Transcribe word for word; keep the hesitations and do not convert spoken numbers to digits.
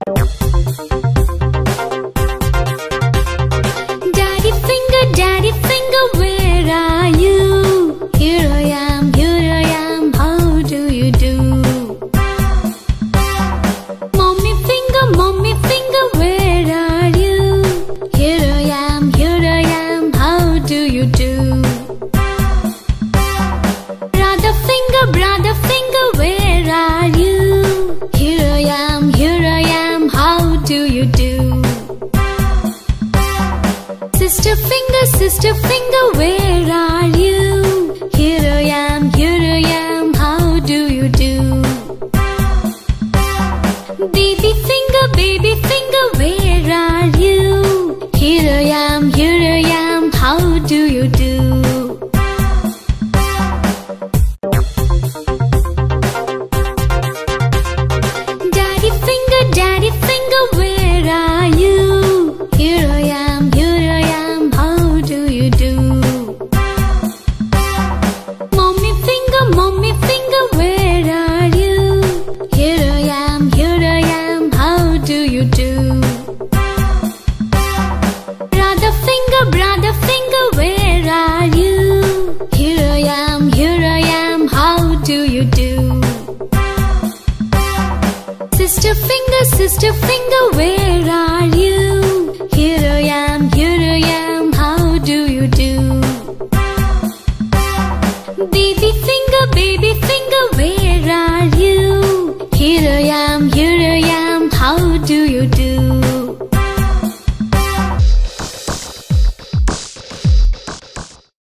Daddy finger, daddy finger, where are you? Here I am, here I am, how do you do? Mommy finger, mommy finger, where are you? Here I am, here I am, how do you do? Brother finger, brother finger, where are you? Here I am, here I am, how do you do? Sister finger, sister finger, where are you? Here I am, here I am, how do you do? Baby finger, baby finger, where are you? Here I am, here I am, how do you do? Daddy finger, daddy finger, where are you? Here I am, here I am, how do you do? Mommy finger, mommy finger, where are you? Here I am, here I am, how do you do? Brother finger, brother finger, where are you? Here I am, here I am, how do you do? Sister finger, sister finger, where are you? Here I am, here I am, how do you do? Baby finger, baby finger, where are you? Here I am, here